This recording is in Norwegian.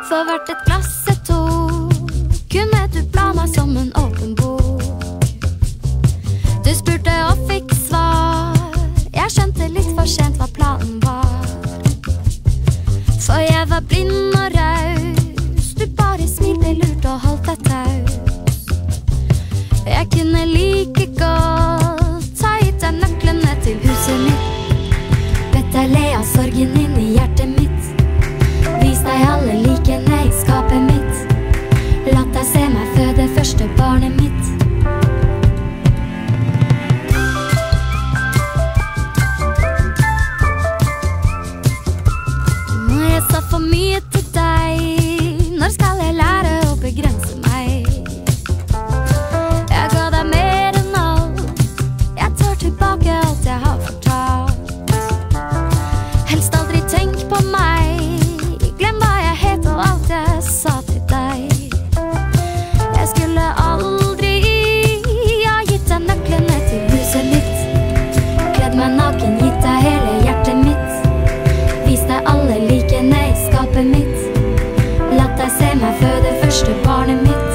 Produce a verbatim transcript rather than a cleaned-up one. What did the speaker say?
For hvert et glass jeg tok, kunne du bla meg som en åpen bok. Du spurte og fikk svar, jeg skjønte litt for sent hva planen var. For jeg var blind og raus, du bare smilte lurt og holdt deg taus. Jeg kunne like godt ta gitt deg nøklene til huset mitt. Bedt deg le av sorgen inn i hjertet mitt. Vis deg alle likene i skapet mitt. Latt deg se meg føde første barnet mitt. Når jeg sa for mye til deg, når skal jeg lære å begrense meg? Jeg ga deg mer enn alt, jeg tar tilbake alt jeg har fortalt. Helst aldri tenk på meg, glem hva jeg het og alt jeg sa til deg. Jeg skulle aldri ha gitt deg nøklene til huset mitt. Kledd meg naken, gitt deg hele hjertet mitt. Vis deg alle likene i skapet mitt. Latt deg se meg føde første barnet mitt.